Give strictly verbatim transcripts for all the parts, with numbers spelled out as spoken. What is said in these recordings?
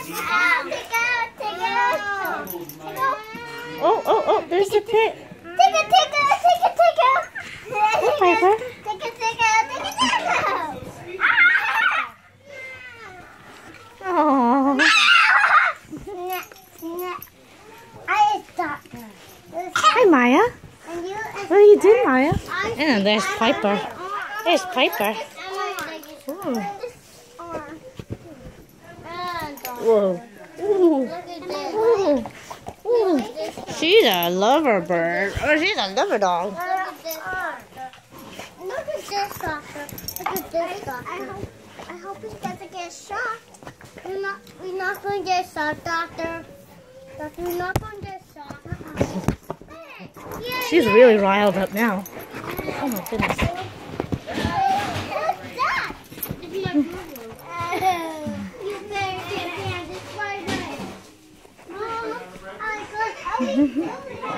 Oh, oh, oh, there's a pit. Take it, take it, take it, take it. Hey, Piper. Take it, take it, take it, take it. Aww. I stopped her. Hi, Maya. And you, What are you doing, Maya? And there's Piper. There's Piper. Ooh. Whoa. Ooh. Ooh. Ooh. She's a lover bird. Oh, she's a lover dog. Look at this, doctor. Look at this, doctor. I hope, I hope he doesn't get shot. We're not, we're not going to get shot, doctor. Doctor, we're not going to get shot. Uh-uh. Yeah, She's yeah. really riled up now. Oh my goodness. What's that? It's my boo-boo. You better get down this way. Mom, I got Ellie.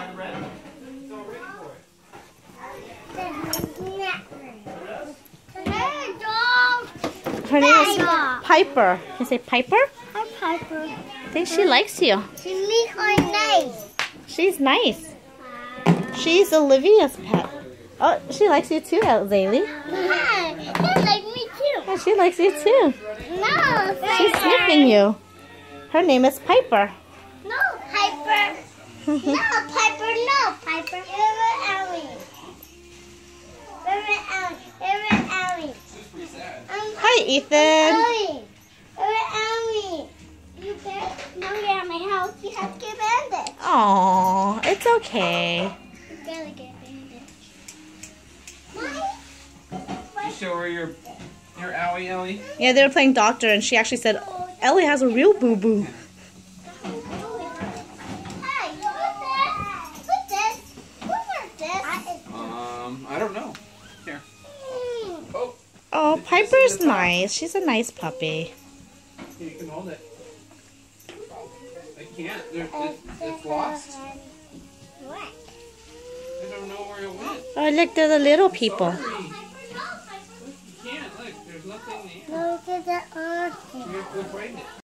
Hey, dog. Her name is Piper. Can you say Piper? Hi, Piper. I think she likes you. She makes her nice. She's nice. She's Olivia's pet. Oh, she likes you too, Zaylee. Yeah, she like me too. Yeah, she likes you too. No, She's sniffing you. Her name is Piper. No, Piper. No, Piper, no, Piper. Erin Ellie. Erin Ellie. Erin Ellie. Hi, Ethan. Ellie. Erin Ellie. You can't now you're at my house. You have to get bandaged. Aw, it's okay. You gotta get bandaged. You show her your your owie Ellie. Yeah, they were playing doctor, and she actually said, Ellie has a real boo-boo. Hey, what's this? What's this? What's this? Um, I don't know. Here. Mm. Oh, Oh, Piper's nice. She's a nice puppy. you can hold it. I can't. There's, it's, it's lost. What? I don't know where it went. Oh, look, they're the little people. Sorry. Look, you can't. Look, there's nothing there. Look at the orange. You have to go find it.